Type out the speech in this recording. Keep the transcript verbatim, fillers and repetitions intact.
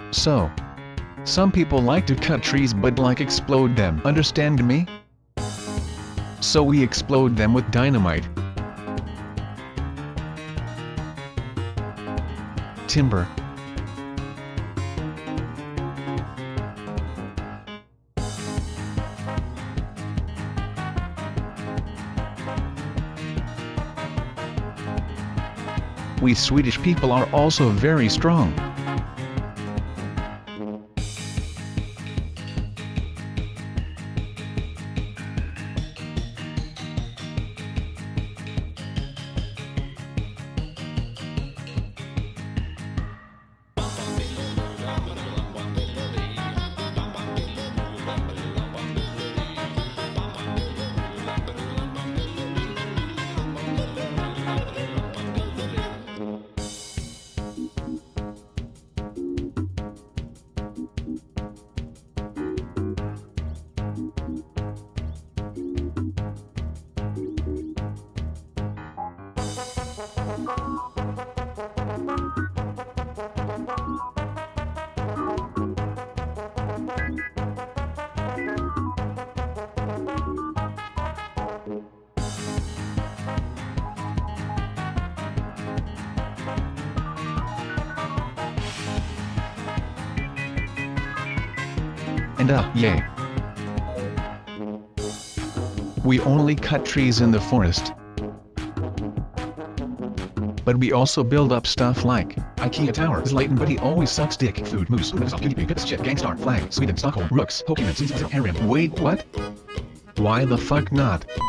So, some people like to cut trees but like explode them, understand me? So we explode them with dynamite. Timber. We Swedish people are also very strong. And uh, yeah. We only cut trees in the forest. But we also build up stuff like IKEA towers, Leighton, but he always sucks dick. Food, moose, shit, gangstar, flag, Sweden, Stockholm, rooks, Pokemon, harem. Wait, what? Why the fuck not?